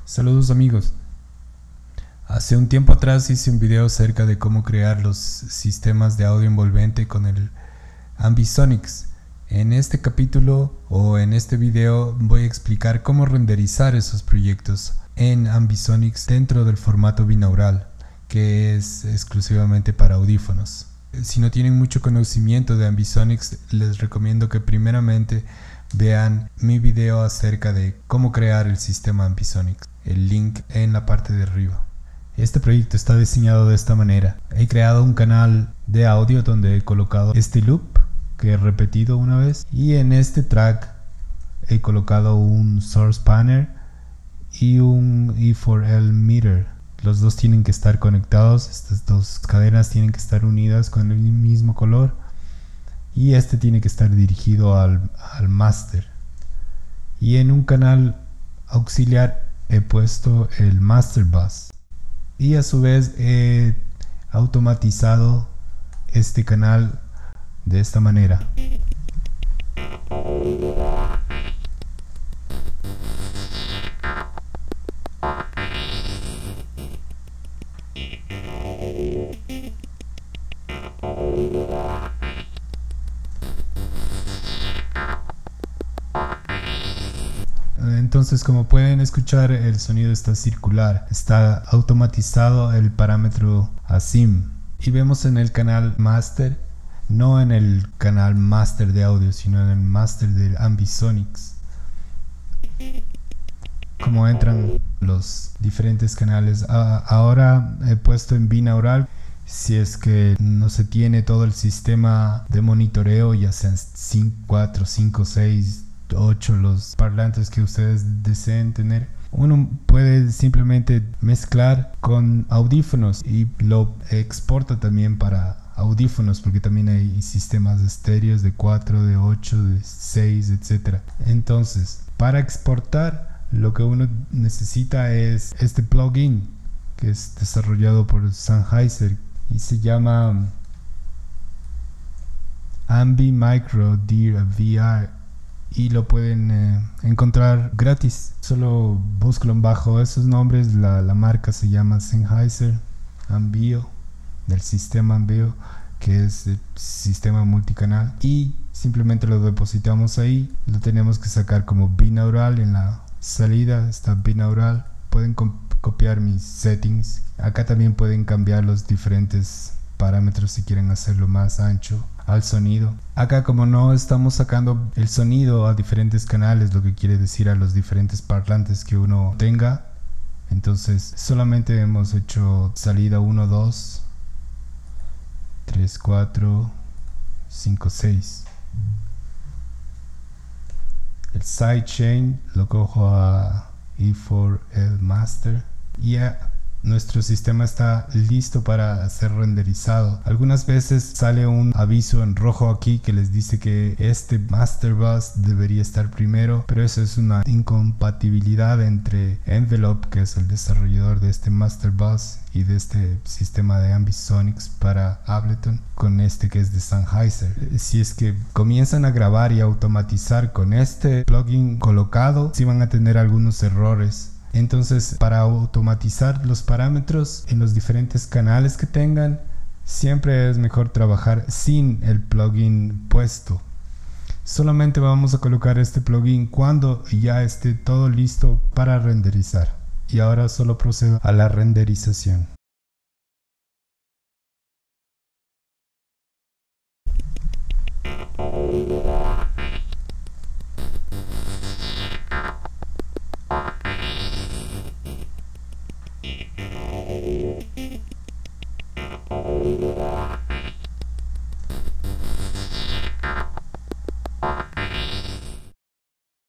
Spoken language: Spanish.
Saludos amigos. Hace un tiempo atrás hice un video acerca de cómo crear los sistemas de audio envolvente con el Ambisonics. En este capítulo o en este video voy a explicar cómo renderizar esos proyectos en Ambisonics dentro del formato binaural, que es exclusivamente para audífonos. Si no tienen mucho conocimiento de Ambisonics, les recomiendo que primeramente vean mi video acerca de cómo crear el sistema Ambisonics. El link en la parte de arriba. Este proyecto está diseñado de esta manera. He creado un canal de audio donde he colocado este loop que he repetido una vez, y en este track he colocado un source panel y un E4L meter. Los dos tienen que estar conectados, estas dos cadenas tienen que estar unidas con el mismo color, y este tiene que estar dirigido al master. Y en un canal auxiliar he puesto el master bus, y a su vez he automatizado este canal de esta manera. Entonces, como pueden escuchar, el sonido está circular, está automatizado el parámetro ASIM, y vemos en el canal master, no en el canal master de audio, sino en el master del Ambisonics, cómo entran los diferentes canales. Ahora he puesto en binaural. Si es que no se tiene todo el sistema de monitoreo, ya sean 4, 5, 6, 8 los parlantes que ustedes deseen tener, uno puede simplemente mezclar con audífonos y lo exporta también para audífonos, porque también hay sistemas de estéreos de 4, de 8, de 6, etc. Entonces, para exportar, lo que uno necesita es este plugin que es desarrollado por Sennheiser y se llama Ambi Micro VR, y lo pueden encontrar gratis. Solo búscalo bajo esos nombres. La marca se llama Sennheiser Ambio, del sistema Ambio, que es el sistema multicanal, y simplemente lo depositamos ahí. Lo tenemos que sacar como binaural. En la salida está binaural. Pueden copiar mis settings. Acá también pueden cambiar los diferentes parámetros si quieren hacerlo más ancho al sonido. Acá, como no estamos sacando el sonido a diferentes canales, lo que quiere decir a los diferentes parlantes que uno tenga, entonces solamente hemos hecho salida 1, 2, 3, 4, 5, 6. El sidechain lo cojo a E4L master, y nuestro sistema está listo para ser renderizado. Algunas veces sale un aviso en rojo aquí que les dice que este master bus debería estar primero, pero eso es una incompatibilidad entre Envelope, que es el desarrollador de este master bus y de este sistema de Ambisonics para Ableton, con este que es de Sennheiser. Si es que comienzan a grabar y automatizar con este plugin colocado, sí van a tener algunos errores. Entonces, para automatizar los parámetros en los diferentes canales que tengan, siempre es mejor trabajar sin el plugin puesto. Solamente vamos a colocar este plugin cuando ya esté todo listo para renderizar. Y ahora solo procedo a la renderización.